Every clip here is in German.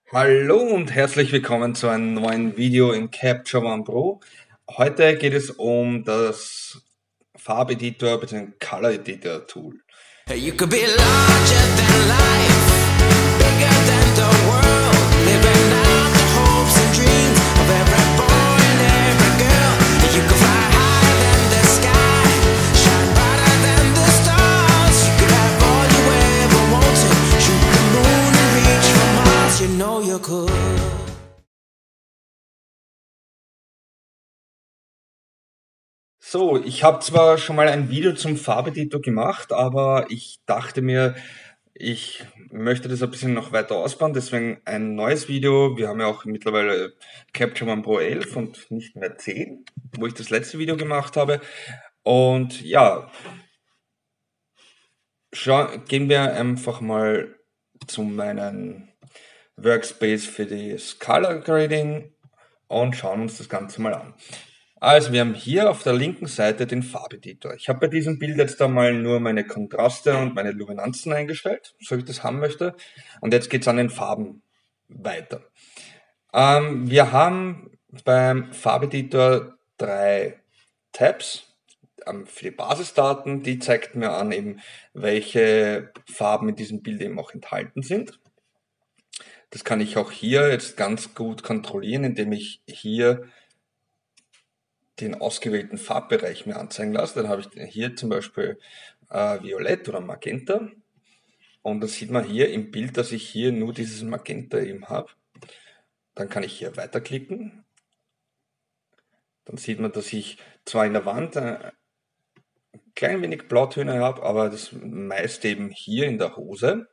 Hallo und herzlich willkommen zu einem neuen Video in Capture One Pro. Heute geht es um das Farbeditor bzw. Color Editor Tool. You could be larger than life, bigger than the world, living out the hopes and dreams of every boy and every girl. You could fly higher than the sky, shine brighter than the stars. You could have all you ever wanted, shoot the moon and reach for Mars. You know you could. So, ich habe zwar schon mal ein Video zum Farbeditor gemacht, aber ich dachte mir, ich möchte das ein bisschen noch weiter ausbauen, deswegen ein neues Video. Wir haben ja auch mittlerweile Capture One Pro 11 und nicht mehr 10, wo ich das letzte Video gemacht habe. Und ja, gehen wir einfach mal zu meinem Workspace für das Color Grading und schauen uns das Ganze mal an. Also wir haben hier auf der linken Seite den Farbeditor. Ich habe bei diesem Bild jetzt einmal nur meine Kontraste und meine Luminanzen eingestellt, so wie ich das haben möchte. Und jetzt geht es an den Farben weiter. Wir haben beim Farbeditor 3 Tabs. Für die Basisdaten, die zeigt mir an, eben welche Farben in diesem Bild eben auch enthalten sind. Das kann ich auch hier jetzt ganz gut kontrollieren, indem ich hier den ausgewählten Farbbereich mir anzeigen lasse. Dann habe ich hier zum Beispiel Violett oder Magenta. Und das sieht man hier im Bild, dass ich hier nur dieses Magenta eben habe. Dann kann ich hier weiterklicken. Dann sieht man, dass ich zwar in der Wand ein klein wenig Blautöne habe, aber das meiste eben hier in der Hose.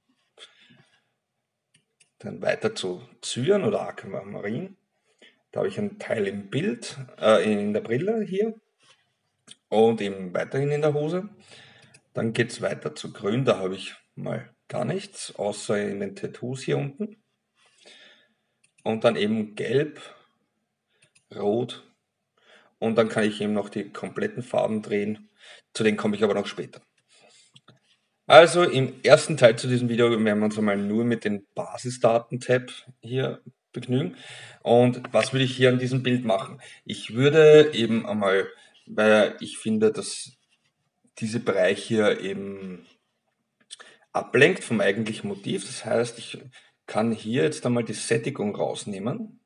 Dann weiter zu Cyan oder Aquamarin. Da habe ich einen Teil im Bild, in der Brille hier und eben weiterhin in der Hose. Dann geht es weiter zu Grün, da habe ich mal gar nichts, außer in den Tattoos hier unten. Und dann eben Gelb, Rot und dann kann ich eben noch die kompletten Farben drehen. Zu denen komme ich aber noch später. Also im ersten Teil zu diesem Video werden wir uns einmal nur mit den Basisdaten-Tab hier begnügen. Und was würde ich hier an diesem Bild machen? Ich würde eben einmal, weil ich finde, dass dieser Bereich hier eben ablenkt vom eigentlichen Motiv. Das heißt, ich kann hier jetzt einmal die Sättigung rausnehmen.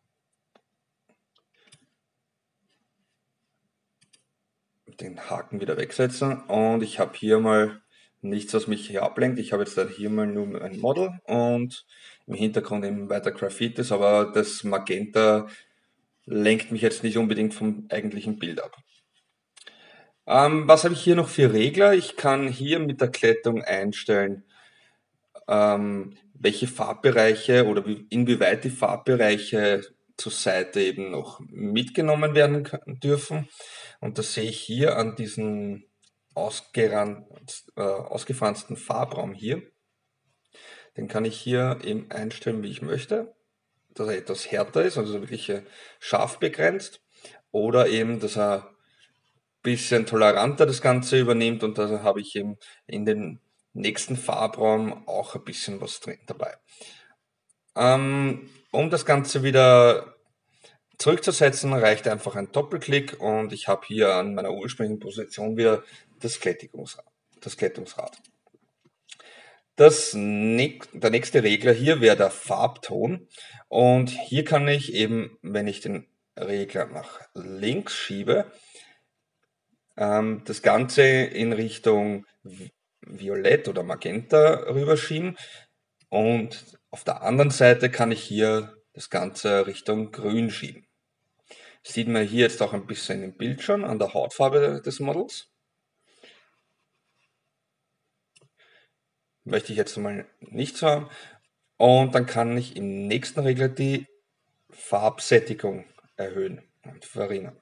Den Haken wieder wegsetzen und ich habe hier mal nichts, was mich hier ablenkt. Ich habe jetzt hier mal nur ein Model und im Hintergrund eben weiter Graffitis, aber das Magenta lenkt mich jetzt nicht unbedingt vom eigentlichen Bild ab. Was habe ich hier noch für Regler? Ich kann hier mit der Glättung einstellen, welche Farbbereiche oder inwieweit die Farbbereiche zur Seite eben noch mitgenommen werden dürfen. Und das sehe ich hier an diesem ausgefransten Farbraum hier. Den kann ich hier eben einstellen, wie ich möchte, dass er etwas härter ist, also wirklich scharf begrenzt, oder eben, dass er ein bisschen toleranter das Ganze übernimmt und da habe ich eben in den nächsten Farbraum auch ein bisschen was drin dabei. Um das Ganze wieder zurückzusetzen, reicht einfach ein Doppelklick und ich habe hier an meiner ursprünglichen Position wieder das Glättungsrad. Der nächste Regler hier wäre der Farbton und hier kann ich eben, wenn ich den Regler nach links schiebe, das Ganze in Richtung Violett oder Magenta rüberschieben und auf der anderen Seite kann ich hier das Ganze Richtung Grün schieben. Sieht man hier jetzt auch ein bisschen im Bild schon an der Hautfarbe des Models. Möchte ich jetzt mal nicht so haben. Und dann kann ich im nächsten Regler die Farbsättigung erhöhen und verringern.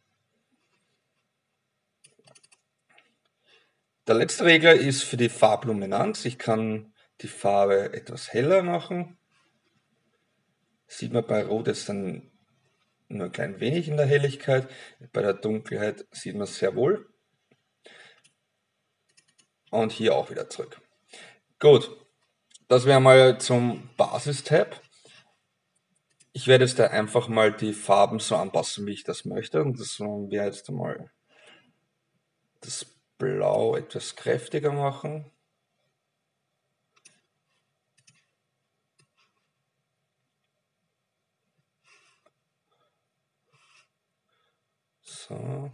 Der letzte Regler ist für die Farbluminanz. Ich kann die Farbe etwas heller machen. Sieht man bei Rot jetzt dann nur ein klein wenig in der Helligkeit. Bei der Dunkelheit sieht man es sehr wohl. Und hier auch wieder zurück. Gut. Das wäre mal zum Basis-Tab. Ich werde jetzt da einfach mal die Farben so anpassen, wie ich das möchte. Und das wäre jetzt mal das Blau etwas kräftiger machen. So.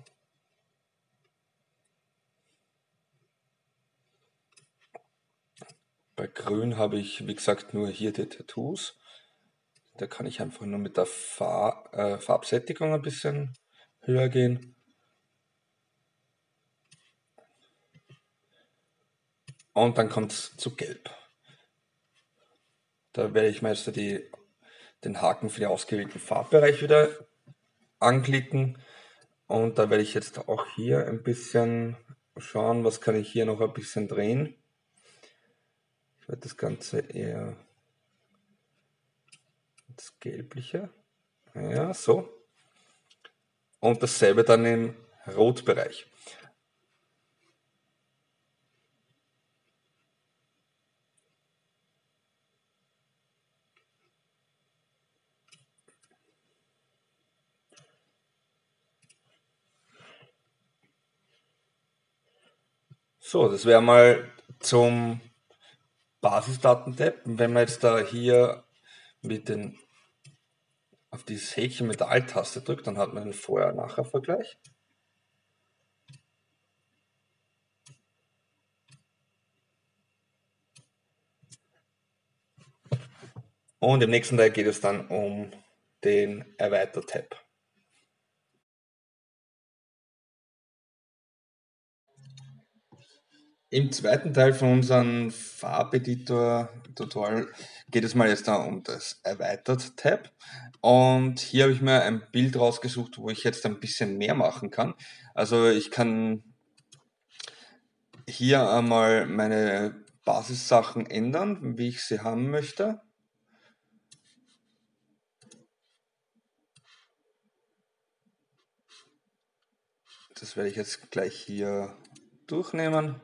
Bei Grün habe ich, wie gesagt, nur hier die Tattoos. Da kann ich einfach nur mit der Farbsättigung ein bisschen höher gehen. Und dann kommt es zu Gelb. Da werde ich mir jetzt den Haken für den ausgewählten Farbbereich wieder anklicken. Und da werde ich jetzt auch hier ein bisschen schauen, was kann ich hier noch ein bisschen drehen. Ich werde das Ganze eher das Gelbliche. Ja, so. Und dasselbe dann im Rotbereich. So, das wäre mal zum Basisdaten-Tab. Wenn man jetzt da hier mit auf dieses Häkchen mit der Alt-Taste drückt, dann hat man einen Vorher-Nachher-Vergleich. Und im nächsten Teil geht es dann um den Erweitert-Tab. Im zweiten Teil von unserem Farbeditor-Tutorial geht es mal jetzt da um das Erweitert-Tab. Und hier habe ich mir ein Bild rausgesucht, wo ich jetzt ein bisschen mehr machen kann. Also ich kann hier einmal meine Basissachen ändern, wie ich sie haben möchte. Das werde ich jetzt gleich hier durchnehmen.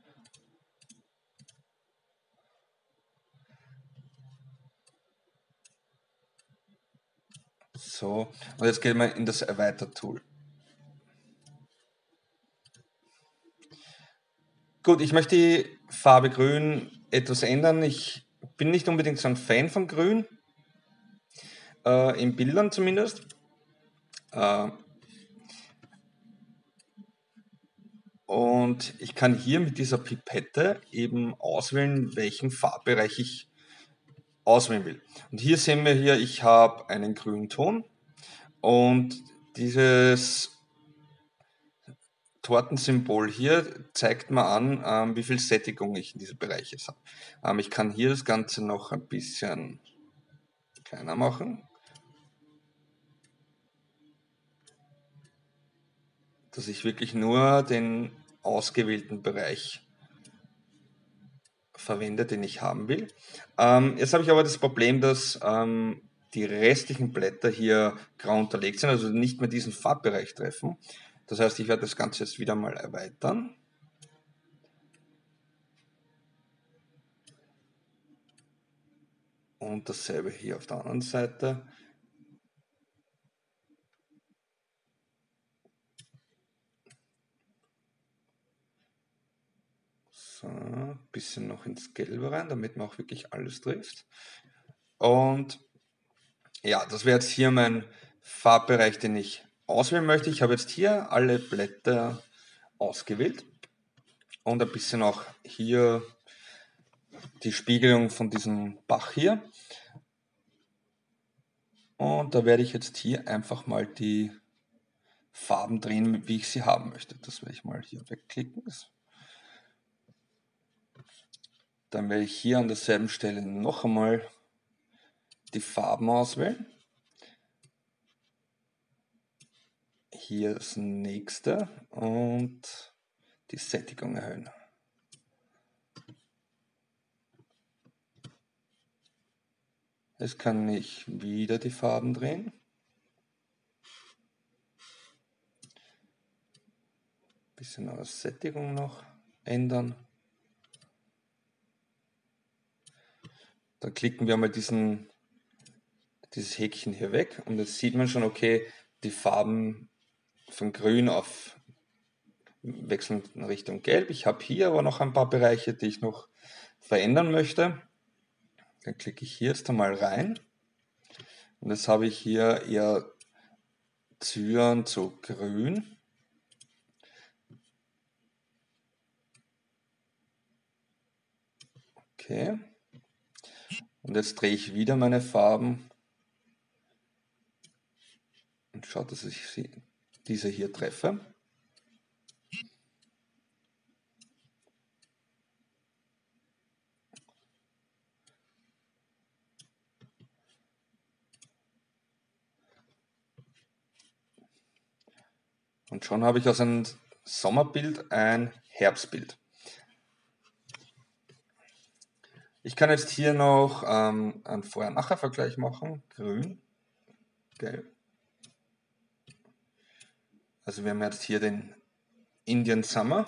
So, und jetzt gehen wir in das Erweitert-Tool. Gut, ich möchte die Farbe Grün etwas ändern. Ich bin nicht unbedingt so ein Fan von Grün, in Bildern zumindest. Und ich kann hier mit dieser Pipette eben auswählen, welchen Farbbereich ich auswählen will. Und hier sehen wir hier, ich habe einen grünen Ton und dieses Tortensymbol hier zeigt mir an, wie viel Sättigung ich in diesem Bereich jetzt habe. Ich kann hier das Ganze noch ein bisschen kleiner machen, dass ich wirklich nur den ausgewählten Bereich verwende, den ich haben will. Jetzt habe ich aber das Problem, dass die restlichen Blätter hier grau unterlegt sind, also nicht mehr diesen Farbbereich treffen. Das heißt, ich werde das Ganze jetzt wieder mal erweitern. Und dasselbe hier auf der anderen Seite. So, ein bisschen noch ins Gelbe rein, damit man auch wirklich alles trifft. Und ja, das wäre jetzt hier mein Farbbereich, den ich auswählen möchte. Ich habe jetzt hier alle Blätter ausgewählt und ein bisschen auch hier die Spiegelung von diesem Bach hier. Und da werde ich jetzt hier einfach mal die Farben drehen, wie ich sie haben möchte. Das werde ich mal hier wegklicken. Dann werde ich hier an derselben Stelle noch einmal die Farben auswählen. Hier das nächste und die Sättigung erhöhen. Jetzt kann ich wieder die Farben drehen. Bisschen aus Sättigung noch ändern. Dann klicken wir mal dieses Häkchen hier weg und jetzt sieht man schon, okay, die Farben von grün auf wechseln in Richtung gelb. Ich habe hier aber noch ein paar Bereiche, die ich noch verändern möchte. Dann klicke ich hier jetzt einmal rein und jetzt habe ich hier eher Cyan zu grün. Okay. Und jetzt drehe ich wieder meine Farben und schaue, dass ich diese hier treffe. Und schon habe ich aus einem Sommerbild ein Herbstbild. Ich kann jetzt hier noch einen Vorher-Nachher-Vergleich machen. Grün, gelb. Also wir haben jetzt hier den Indian Summer.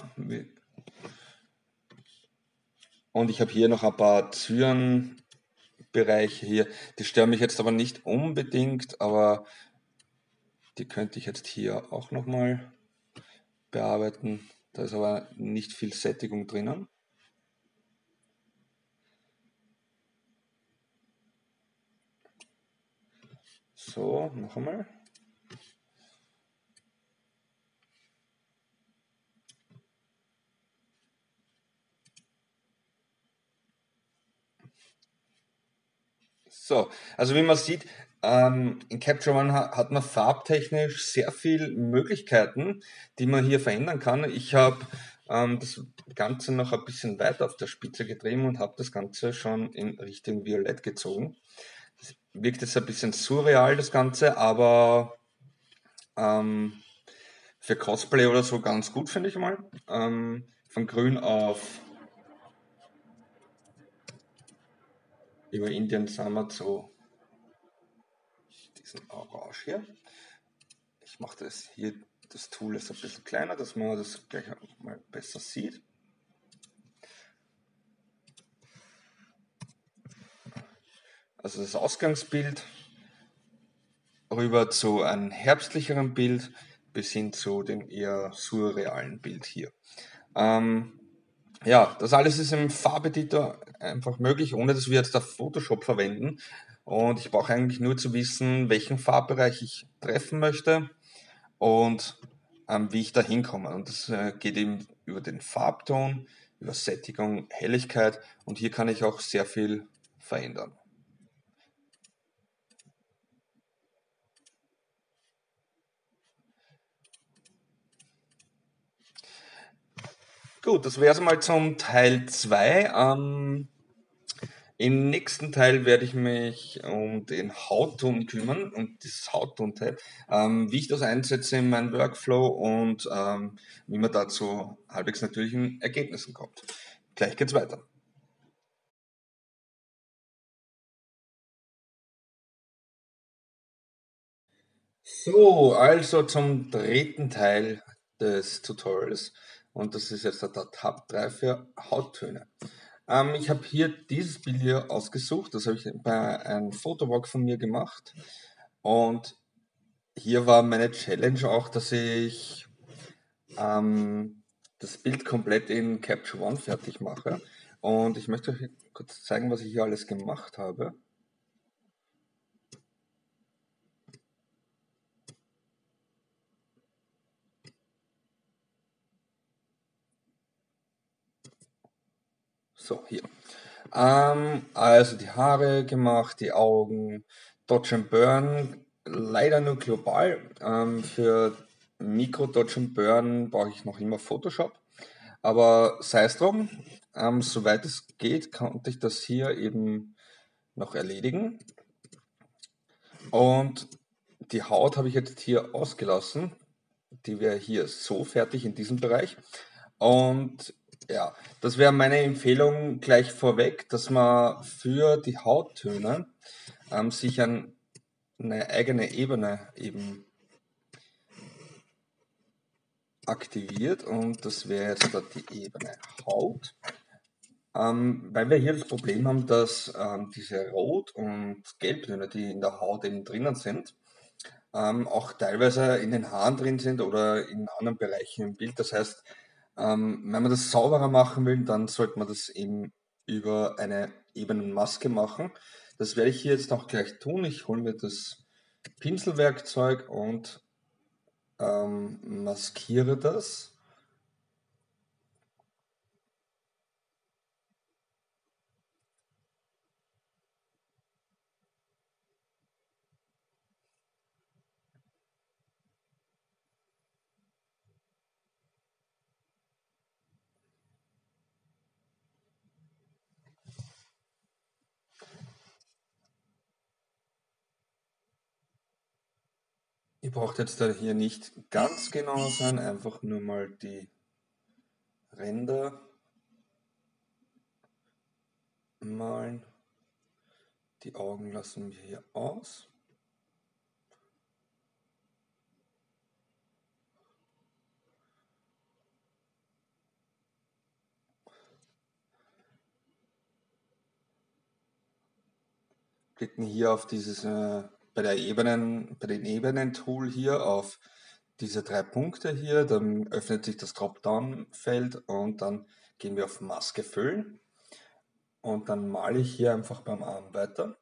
Und ich habe hier noch ein paar Cyan-Bereiche hier. Die stören mich jetzt aber nicht unbedingt, aber die könnte ich jetzt hier auch nochmal bearbeiten. Da ist aber nicht viel Sättigung drinnen. So, noch einmal. So, also wie man sieht, in Capture One hat man farbtechnisch sehr viele Möglichkeiten, die man hier verändern kann. Ich habe das Ganze noch ein bisschen weiter auf der Spitze getrieben und habe das Ganze schon in Richtung Violett gezogen. Das wirkt jetzt ein bisschen surreal, das Ganze, aber für Cosplay oder so ganz gut, finde ich mal. Von grün auf über Indian Summer zu diesen Orange hier. Ich mache das hier, das Tool ist ein bisschen kleiner, dass man das gleich mal besser sieht. Also das Ausgangsbild rüber zu einem herbstlicheren Bild bis hin zu dem eher surrealen Bild hier. Ja, das alles ist im Farbeditor einfach möglich, ohne dass wir jetzt auf Photoshop verwenden. Und ich brauche eigentlich nur zu wissen, welchen Farbbereich ich treffen möchte und wie ich da hinkomme. Und das geht eben über den Farbton, über Sättigung, Helligkeit und hier kann ich auch sehr viel verändern. Gut, das wäre es mal zum Teil 2. Im nächsten Teil werde ich mich um den Hautton kümmern, um dieses Hautton-Teil, wie ich das einsetze in meinem Workflow und wie man da zu halbwegs natürlichen Ergebnissen kommt. Gleich geht's weiter. So, also zum dritten Teil des Tutorials und das ist jetzt der Tab 3 für Hauttöne. Ich habe hier dieses Bild hier ausgesucht, das habe ich bei einem Fotowalk von mir gemacht und hier war meine Challenge auch, dass ich das Bild komplett in Capture One fertig mache und ich möchte euch kurz zeigen, was ich hier alles gemacht habe. So, hier. Also die Haare gemacht, die Augen, Dodge and Burn, leider nur global. Für Mikro Dodge and Burn brauche ich noch immer Photoshop. Aber sei es drum, soweit es geht, konnte ich das hier eben noch erledigen. Und die Haut habe ich jetzt hier ausgelassen. Die wäre hier so fertig in diesem Bereich. Und ja, das wäre meine Empfehlung gleich vorweg, dass man für die Hauttöne sich eine eigene Ebene eben aktiviert und das wäre jetzt dort die Ebene Haut. Weil wir hier das Problem haben, dass diese Rot- und Gelbtöne, die in der Haut eben drinnen sind, auch teilweise in den Haaren drin sind oder in anderen Bereichen im Bild. Das heißt, wenn man das sauberer machen will, dann sollte man das eben über eine Ebenenmaske machen. Das werde ich hier jetzt auch gleich tun. Ich hole mir das Pinselwerkzeug und maskiere das. Ihr braucht jetzt da hier nicht ganz genau sein, einfach nur mal die Ränder malen. Die Augen lassen wir hier aus. Klicken hier auf dieses, bei den Ebenen-Tool hier auf diese 3 Punkte hier, dann öffnet sich das Dropdown-Feld und dann gehen wir auf Maske füllen und dann male ich hier einfach beim Arm weiter.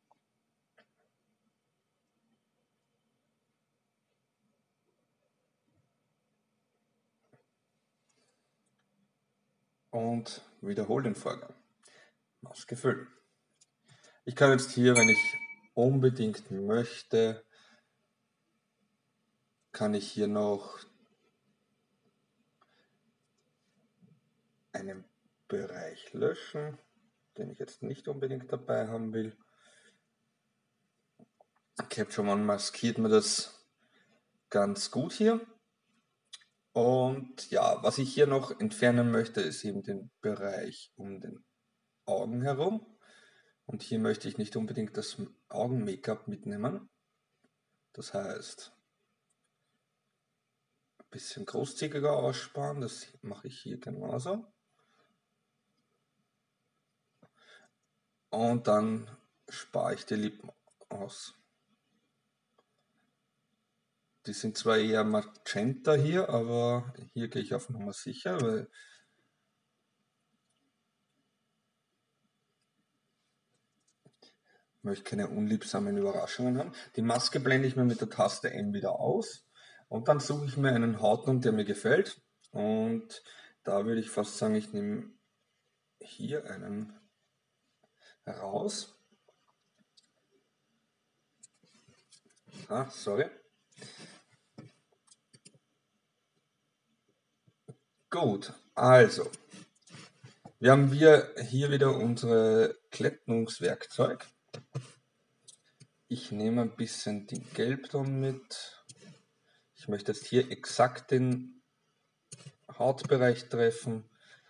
Und wiederhole den Vorgang. Maske füllen. Ich kann jetzt hier, wenn ich unbedingt möchte, kann ich hier noch einen Bereich löschen, den ich jetzt nicht unbedingt dabei haben will. Capture One maskiert mir das ganz gut hier. Und ja, was ich hier noch entfernen möchte, ist eben den Bereich um den Augen herum. Und hier möchte ich nicht unbedingt das Augen-Make-up mitnehmen. Das heißt, ein bisschen großzügiger aussparen, das mache ich hier genauso. Und dann spare ich die Lippen aus. Die sind zwar eher Magenta hier, aber hier gehe ich auf Nummer sicher, weil ich möchte keine unliebsamen Überraschungen haben. Die Maske blende ich mir mit der Taste M wieder aus und dann suche ich mir einen Hautton, der mir gefällt. Und da würde ich fast sagen, ich nehme hier einen heraus. Sorry. Gut, also, wir haben hier wieder unser Glättungswerkzeug. Ich nehme ein bisschen den Gelbton mit. Ich möchte jetzt hier exakt den Hautbereich treffen.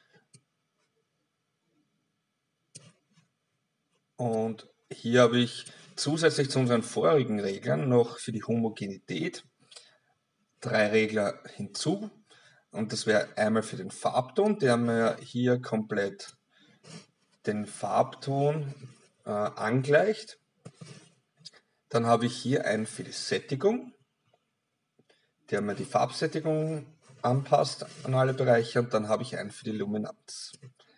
Und hier habe ich zusätzlich zu unseren vorigen Reglern noch für die Homogenität 3 Regler hinzu. Und das wäre einmal für den Farbton, der mir hier komplett den Farbton angleicht. Dann habe ich hier einen für die Sättigung, der mir die Farbsättigung anpasst an alle Bereiche. Und dann habe ich einen für die Luminanz.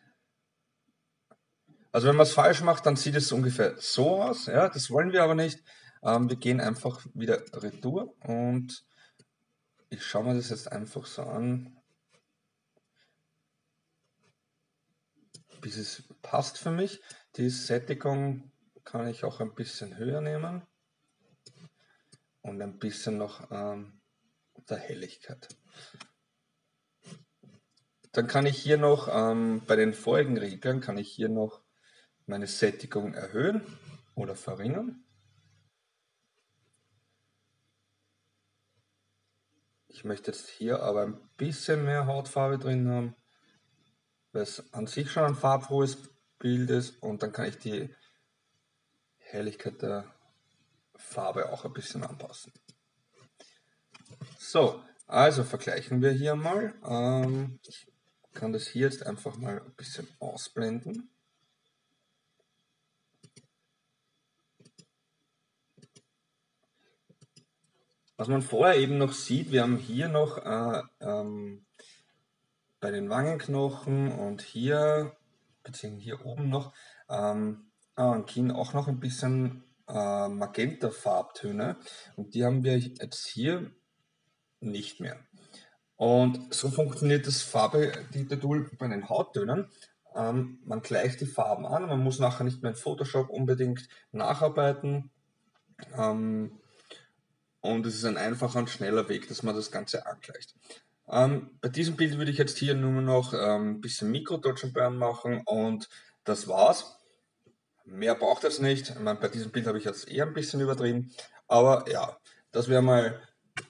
Also wenn man es falsch macht, dann sieht es ungefähr so aus. Ja, das wollen wir aber nicht. Wir gehen einfach wieder retour und ich schaue mir das jetzt einfach so an, bis es passt für mich. Die Sättigung kann ich auch ein bisschen höher nehmen und ein bisschen noch der Helligkeit. Dann kann ich hier noch, bei den vorigen Reglern, kann ich hier noch meine Sättigung erhöhen oder verringern. Ich möchte jetzt hier aber ein bisschen mehr Hautfarbe drin haben, weil es an sich schon ein farbfrohes Bild ist und dann kann ich die Helligkeit der Farbe auch ein bisschen anpassen. So, also vergleichen wir hier mal. Ich kann das hier jetzt einfach mal ein bisschen ausblenden. Was man vorher eben noch sieht, wir haben hier noch bei den Wangenknochen und hier, beziehungsweise hier oben noch, am Kinn auch noch ein bisschen Magenta-Farbtöne und die haben wir jetzt hier nicht mehr. Und so funktioniert das Farbe-Editor-Tool bei den Hauttönen. Man gleicht die Farben an, man muss nachher nicht mehr in Photoshop unbedingt nacharbeiten. Und es ist ein einfacher und schneller Weg, dass man das Ganze angleicht. Bei diesem Bild würde ich jetzt hier nur noch ein bisschen Mikro-Dodge and Burn machen und das war's. Mehr braucht es nicht. Ich meine, bei diesem Bild habe ich jetzt eher ein bisschen übertrieben, aber ja, das wäre mal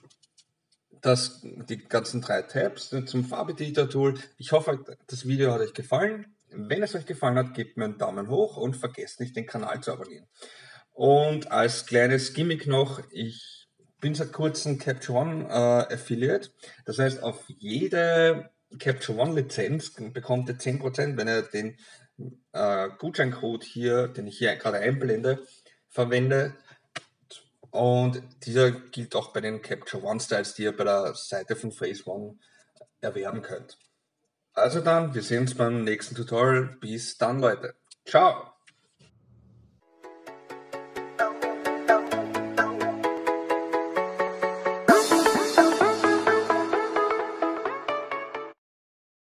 die ganzen 3 Tabs zum Farbeditor-Tool. Ich hoffe, das Video hat euch gefallen. Wenn es euch gefallen hat, gebt mir einen Daumen hoch und vergesst nicht, den Kanal zu abonnieren. Und als kleines Gimmick noch, ich bin seit kurzem Capture One Affiliate. Das heißt, auf jede Capture One Lizenz bekommt ihr 10%, wenn ihr den Gutscheincode hier, den ich hier gerade einblende, verwendet. Und dieser gilt auch bei den Capture One Styles, die ihr bei der Seite von Phase One erwerben könnt. Also dann, wir sehen uns beim nächsten Tutorial. Bis dann, Leute. Ciao!